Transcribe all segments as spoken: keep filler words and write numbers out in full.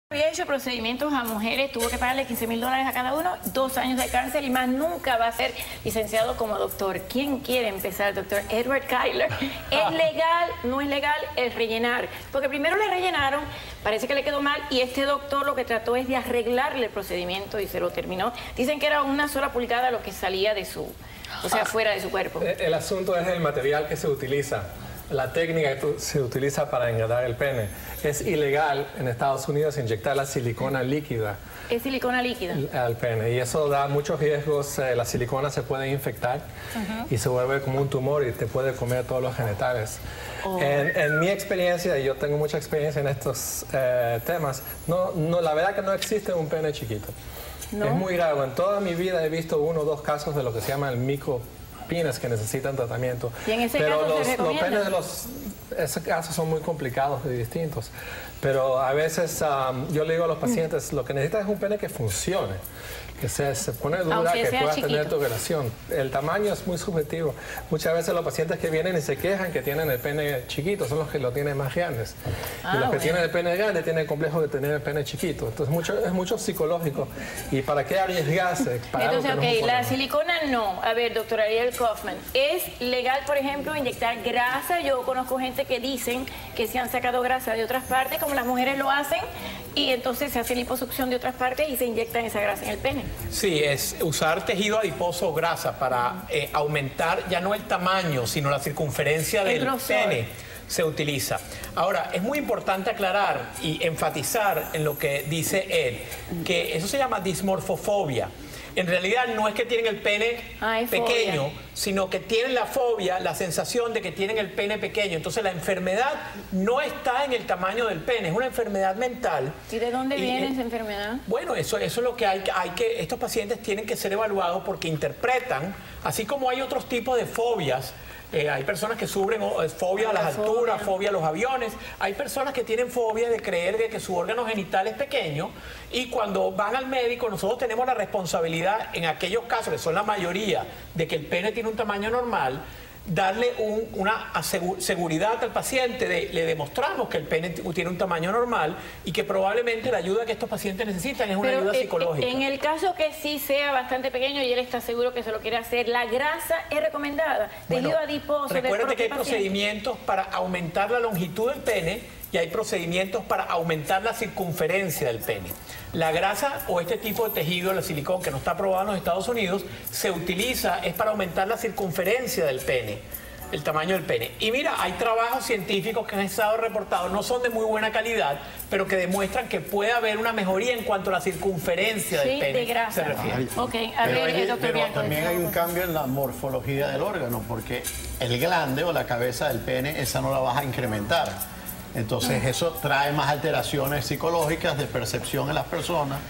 Había hecho procedimientos a mujeres, tuvo que pagarle quince mil dólares a cada uno, dos años de cárcel y más nunca va a ser licenciado como doctor. ¿Quién quiere empezar, doctor? Edward Kyler. ¿Es legal? ¿No es legal el rellenar? Porque primero le rellenaron, parece que le quedó mal y este doctor lo que trató es de arreglarle el procedimiento y se lo terminó. Dicen que era una sola pulgada lo que salía de su, o sea, fuera de su cuerpo. El asunto es el material que se utiliza. La técnica que se utiliza para enredar el pene. Es ilegal en Estados Unidos inyectar la silicona líquida. Es silicona líquida. Al pene. Y eso da muchos riesgos. Eh, la silicona se puede infectar uh-huh. y se vuelve como un tumor y te puede comer todos los genitales. Oh. En, en mi experiencia, y yo tengo mucha experiencia en estos eh, temas, no, no, la verdad que no existe un pene chiquito. ¿No? Es muy raro. En toda mi vida he visto uno o dos casos de lo que se llama el micro pines que necesitan tratamiento. ¿Y en ese pero caso los, se los penes de los esos casos son muy complicados y distintos. Pero a veces um, yo le digo a los pacientes, mm. lo que necesitas es un pene que funcione, que se, se pone dura, aunque que puedas chiquito. tener tu relación. El tamaño es muy subjetivo. Muchas veces los pacientes que vienen y se quejan que tienen el pene chiquito son los que lo tienen más grandes. Ah, y los bueno. que tienen el pene grande tienen el complejo de tener el pene chiquito. Entonces mucho, es mucho psicológico. ¿Y para qué arriesgarse? Para Entonces, ok, no la silicona no. A ver, doctor Ariel Kaufman, ¿es legal, por ejemplo, inyectar grasa? Yo conozco gente que dicen que se han sacado grasa de otras partes, como las mujeres lo hacen, y entonces se hace liposucción de otras partes y se inyectan esa grasa en el pene. Sí, es usar tejido adiposo o grasa para eh, aumentar ya no el tamaño, sino la circunferencia del pene. Se utiliza. Ahora, es muy importante aclarar y enfatizar en lo que dice él, que eso se llama dismorfofobia. En realidad no es que tienen el pene Ay, pequeño, fobia. sino que tienen la fobia, la sensación de que tienen el pene pequeño. Entonces la enfermedad no está en el tamaño del pene, es una enfermedad mental. ¿Y de dónde y, viene eh, esa enfermedad? Bueno, eso, eso es lo que hay, hay que... Estos pacientes tienen que ser evaluados porque interpretan, así como hay otros tipos de fobias. Eh, hay personas que sufren eh, fobia a las fobia. alturas, fobia a los aviones. Hay personas que tienen fobia de creer de que su órgano genital es pequeño y cuando van al médico nosotros tenemos la responsabilidad en aquellos casos, que son la mayoría, de que el pene tiene un tamaño normal, darle un, una seguridad al paciente, de, le demostramos que el pene tiene un tamaño normal y que probablemente la ayuda que estos pacientes necesitan es una Pero, ayuda eh, psicológica. En el caso que sí sea bastante pequeño y él está seguro que se lo quiere hacer, ¿la grasa es recomendada? Bueno, tejido adiposo. recuérdate que hay paciente. procedimientos para aumentar la longitud del pene y hay procedimientos para aumentar la circunferencia del pene. La grasa o este tipo de tejido, el silicón, que no está aprobado en los Estados Unidos, se utiliza, es para aumentar la circunferencia del pene, el tamaño del pene. Y mira, hay trabajos científicos que han estado reportados, no son de muy buena calidad, pero que demuestran que puede haber una mejoría en cuanto a la circunferencia sí, del pene. de grasa. Se refiere. Ok, a pero ver, hay, doctor pero Bianco, también hay un cambio en la morfología del órgano, porque el glande o la cabeza del pene, esa no la vas a incrementar. Entonces eso trae más alteraciones psicológicas de percepción en las personas.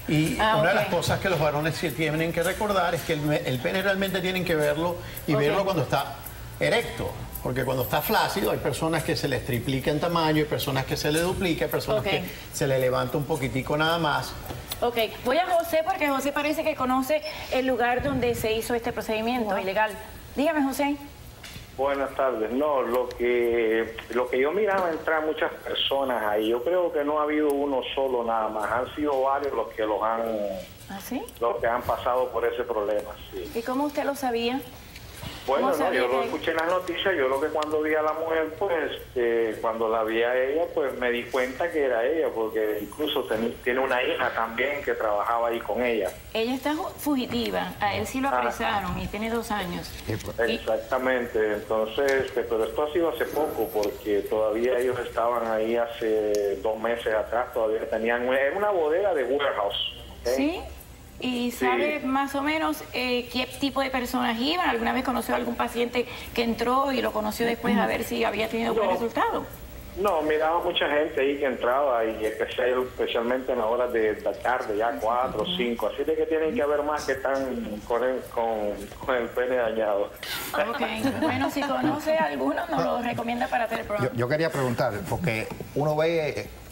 Y ah, una okay. de las cosas que los varones sí tienen que recordar es que el, el pene realmente tienen que verlo y okay. verlo cuando está erecto. Porque cuando está flácido hay personas que se les triplica en tamaño, hay personas que se le duplica, hay personas okay. que se le levanta un poquitico nada más. Ok, voy a José porque José parece que conoce el lugar donde se hizo este procedimiento wow. ilegal. Dígame, José. Buenas tardes. No, lo que lo que yo miraba entrar muchas personas ahí, yo creo que no ha habido uno solo nada más, han sido varios los que los han ¿Ah, sí? los que han pasado por ese problema. Sí. ¿Y cómo usted lo sabía? Bueno, no, yo lo que... escuché en las noticias, yo lo que cuando vi a la mujer, pues, eh, cuando la vi a ella, pues me di cuenta que era ella, porque incluso ten, tiene una hija también que trabajaba ahí con ella. Ella está fugitiva, a él sí lo apresaron ah. y tiene dos años. Exactamente, entonces, pero esto ha sido hace poco, porque todavía ellos estaban ahí hace dos meses atrás, todavía tenían, era una bodega de warehouse. ¿Okay? ¿Sí? ¿Y sabe sí. más o menos eh, qué tipo de personas iban? ¿Alguna vez conoció a algún paciente que entró y lo conoció después a ver si había tenido no, buen resultado? No, miraba mucha gente ahí que entraba y especial, especialmente en las horas de la tarde, ya cuatro o cinco. Así de que tienen que haber más que están con el, con, con el pene dañado. Ok, bueno, si conoce a alguno, nos lo recomienda para hacer el programa. Yo, yo quería preguntar, porque uno ve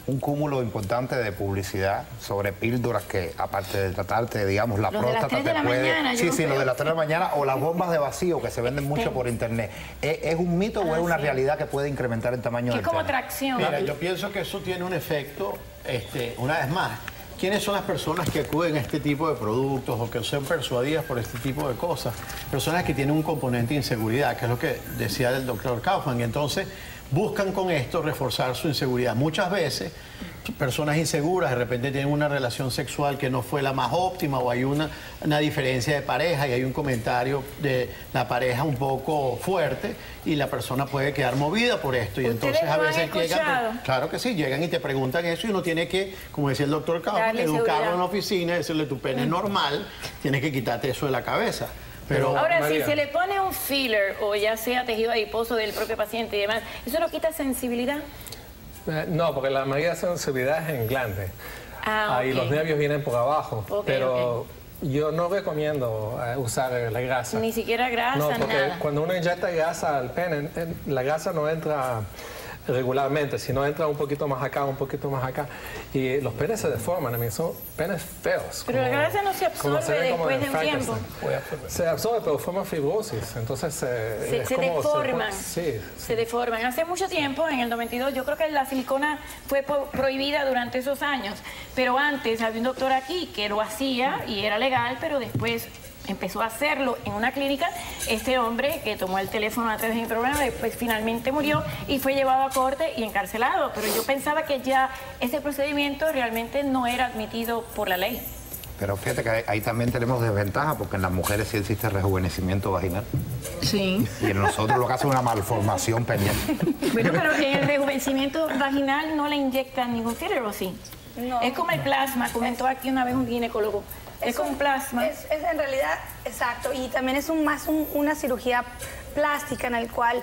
un cúmulo importante de publicidad sobre píldoras que, aparte de tratarte, digamos, la Los de las próstata tres de te la puede... mañana, yo sí, no sí, lo creo. de las tres de la mañana o las bombas de vacío que se venden mucho Este. por internet. ¿Es, es un mito o Ah, es una sí. realidad que puede incrementar el tamaño Que del es como pene? tracción. Mira, yo pienso que eso tiene un efecto, este, una vez más. ¿Quiénes son las personas que acuden a este tipo de productos o que son persuadidas por este tipo de cosas? Personas que tienen un componente de inseguridad, que es lo que decía el doctor Kaufman. Y entonces buscan con esto reforzar su inseguridad. Muchas veces, personas inseguras de repente tienen una relación sexual que no fue la más óptima o hay una, una diferencia de pareja y hay un comentario de la pareja un poco fuerte y la persona puede quedar movida por esto. Y ¿Ustedes entonces a lo han veces llegan... escuchado? Claro que sí, llegan y te preguntan eso y uno tiene que, como decía el doctor Kaufman, Darle educarlo seguridad. en la oficina, decirle tu pene es normal, tienes que quitarte eso de la cabeza. Pero Ahora, María. si se le pone un filler o ya sea tejido adiposo del propio paciente y demás, ¿eso no quita sensibilidad? Eh, no, porque la mayoría de sensibilidad es en glande. Ah, Ahí ok. los nervios vienen por abajo. Ok, pero yo no recomiendo eh, usar eh, la grasa. Ni siquiera grasa, No, porque nada. cuando uno inyecta grasa al pene, eh, la grasa no entra regularmente, sino entra un poquito más acá, un poquito más acá. Y los penes se deforman, a mí son penes feos. Pero la como- grasa no se como absorbe ven como después de un Frankenstein. tiempo. Se absorbe, pero forma fibrosis. Entonces eh, Se, es se como- deforman. sí, Se deforman. Hace mucho tiempo, en el noventa y dos, yo creo que la silicona fue po- prohibida durante esos años. Pero antes había un doctor aquí que lo hacía y era legal, pero después empezó a hacerlo en una clínica. Este hombre que tomó el teléfono antes de mi programa, después finalmente murió y fue llevado a corte y encarcelado. Pero yo pensaba que ya ese procedimiento realmente no era admitido por la ley. Pero fíjate que ahí, ahí también tenemos desventaja porque en las mujeres sí existe rejuvenecimiento vaginal. Sí. Y en nosotros lo que hace es una malformación peniana. Bueno, pero en el rejuvenecimiento vaginal no le inyectan ningún filler, ¿o sí? No. Es como el plasma, comentó aquí una vez un ginecólogo. Es como un plasma. Es, es en realidad, exacto, y también es un, más un- una cirugía plástica en el cual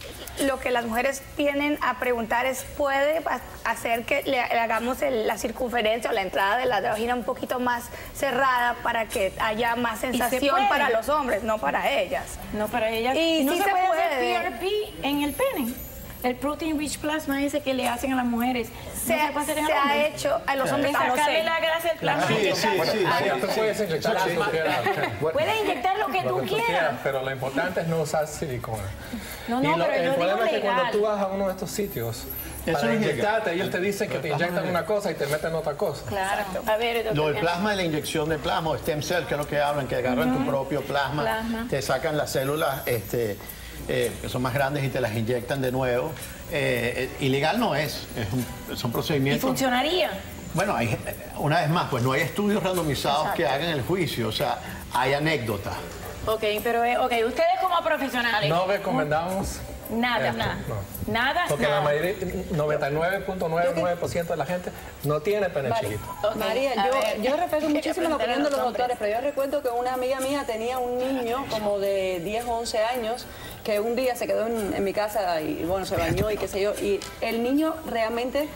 lo que las mujeres vienen a preguntar es, ¿puede pa- hacer que le, le hagamos el- la circunferencia o la entrada de la vagina un poquito más cerrada para que haya más se sensación puede. para los hombres, no para ellas? No para ella. Y no sí se, se puede, puede. hacer P R P en el pene. El protein rich plasma ese que le hacen a las mujeres. Se, ¿No se puede hacer en se el ha hombre? hecho a los De hombres, no sacarle sé. la grasa del plasma. Sí, y sí, inyectar- sí, Ah, sí. tú puedes inyectar lo que tú quieras. Puedes inyectar lo que Lo tú que tú quieras. quieras, pero lo importante es no usar silicona. No, y no, lo- pero el yo problema digo es que cuando legal. tú vas a uno de estos sitios, Eso para es inyectarte, ilegal. ellos te dicen que te inyectan una cosa y te meten otra cosa. Claro. A ver, doctor. Lo del plasma y la inyección de plasma o stem cell, que es lo que hablan, que agarran tu propio plasma, Plasma. te sacan las células este, eh, que son más grandes y te las inyectan de nuevo. Eh, eh, ilegal no es, es un, son ¿Y procedimientos... funcionaría? Bueno, hay, una vez más, pues no hay estudios randomizados Exacto. que hagan el juicio, o sea, hay anécdotas. Ok, pero eh, ok, ustedes como profesionales. No recomendamos Nada, esto, nada. no. Nada, Porque nada. la mayoría, noventa y nueve punto noventa y nueve por ciento de la gente no tiene pene Vale. chiquito. Ok, María, a yo, ver. yo respeto muchísimo la Hay que opinión de los preguntarle a los doctores, pero yo recuerdo que una amiga mía tenía un niño como de diez o once años que un día se quedó en, en mi casa y bueno, se bañó y qué sé yo, y el niño realmente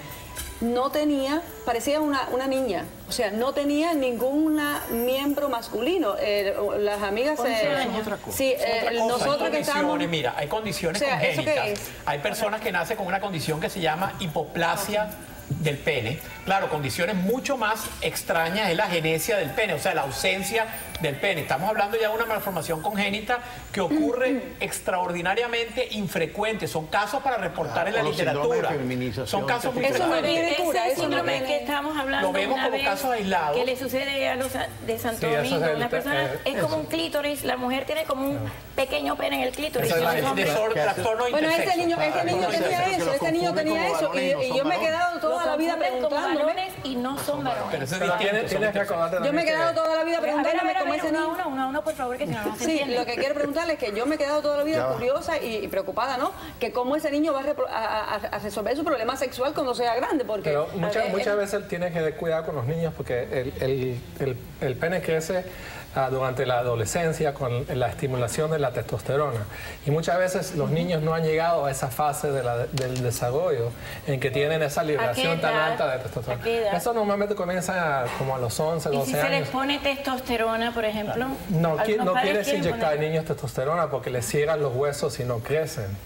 no tenía, parecía una, una niña, o sea, no tenía ningún miembro masculino. Eh, las amigas... once eh, años. Es otra cosa. Sí, Es otra eh, cosa. nosotros Hay que estamos... condiciones, mira, hay condiciones O sea, ¿eso qué congénitas. es? Hay personas que nacen con una condición que se llama hipoplasia del pene. Claro, condiciones mucho más extrañas es la genesia del pene, o sea, la ausencia del pene. Estamos hablando ya de una malformación congénita que ocurre extraordinariamente infrecuente. Son casos para reportar en la O los síndromes de literatura. feminización, Son casos muy este tipo Eso no de- tiene Ese cura, eso no síndrome tiene- que estamos hablando Lo vemos una como vez, casos aislados. que le sucede a los de Santo Sí, eso Domingo. es el- Una persona eh, es como un clítoris, la mujer tiene como un pequeño pene en el clítoris. Esa es la- y los hombres- Desorden, ¿Qué hace? trastorno Bueno, este intersexo. niño, este niño Entonces, tenía que eso, los este niño confunden tenía como eso, varones y y, no y son yo me he varones. quedado los toda la vida confunden como preguntándome. varones y no son varones. Pero eso es Pero distinto, tienes, son tienes que intersexos. acordarte Yo me he también quedado que- toda la vida A ver, a ver, preguntándome a ver, cómo ese uno a niño... uno, uno a uno, por favor, que si no, no se Sí, entiende. lo que quiero preguntarle es que yo me he quedado toda la vida Ya va. curiosa y, y preocupada, ¿no? Que cómo ese niño va a, repro- a- a- a resolver su problema sexual cuando sea grande, porque... Pero muchas, a ver, muchas él- veces tienes que tener cuidado con los niños porque el, el, el, el pene crece ah, durante la adolescencia con la estimulación de la testosterona. Y muchas veces los niños no han llegado a esa fase de la- del desarrollo en que tienen esa liberación tan edad? alta de ¿A qué testosterona. edad? Eso normalmente comienza como a los once, Y si doce se les años. pone testosterona, por ejemplo. No, qui- algunos no padres quieres quieren inyectar a poner- niños testosterona porque les cierran los huesos y no crecen.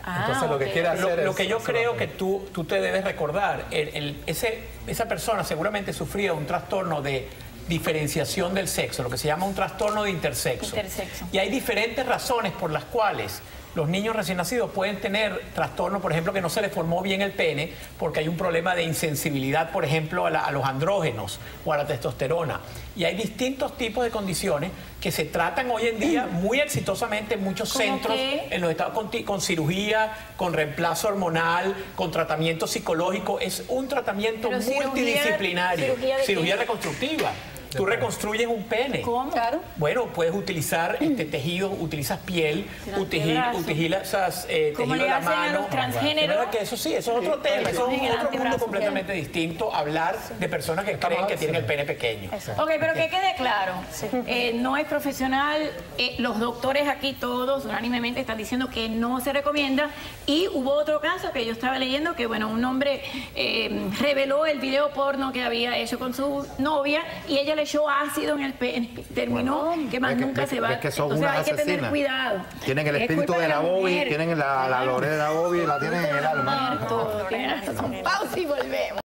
Ah, Entonces lo que ok. quiere hacer Lo, es... lo que yo creo que tú, tú te debes recordar, el, el- ese, esa persona seguramente sufría un trastorno de diferenciación del sexo, lo que se llama un trastorno de intersexo. Intersexo. Y hay diferentes razones por las cuales los niños recién nacidos pueden tener trastornos, por ejemplo, que no se les formó bien el pene, porque hay un problema de insensibilidad, por ejemplo, a, la- a los andrógenos o a la testosterona. Y hay distintos tipos de condiciones que se tratan hoy en día muy exitosamente en muchos ¿Cómo centros, qué? en los estados con, ti- con cirugía, con reemplazo hormonal, con tratamiento psicológico. Es un tratamiento Pero cirugía- multidisciplinario. ¿cirugía de cirugía qué? reconstructiva. Tú reconstruyes un pene. ¿Cómo? Claro. Bueno, puedes utilizar este tejido, utilizas piel, Será utilizas, antebrazo. utilizas eh, ¿Cómo tejido de le la hacen a mano. los transgéneros? De verdad que eso sí, eso es otro tema, eso es En el otro mundo antebrazo. completamente distinto. Hablar de personas que creen que tienen el pene pequeño. Ok, pero que quede claro, eh, no es profesional, eh, los doctores aquí todos unánimemente están diciendo que no se recomienda, y hubo otro caso que yo estaba leyendo que, bueno, un hombre eh, reveló el video porno que había hecho con su novia y ella le echó ácido en el pene, terminó que más Es que- nunca es- se va. es que son Entonces unas hay que tener asesinas. cuidado. Tienen el Es espíritu culpa de la Bobby, mujer. tienen la, la Claro. Lorena de la Bobby, la tienen en el alma. Todo, tienes razón. Pausa y volvemos.